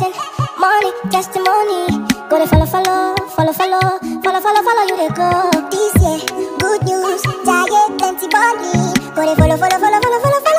blessing, money, testimony. Go to follow, follow, follow, follow, follow, follow, follow you they go. This year, good news, giant plenty money. Go to follow, follow, follow, follow, follow, follow.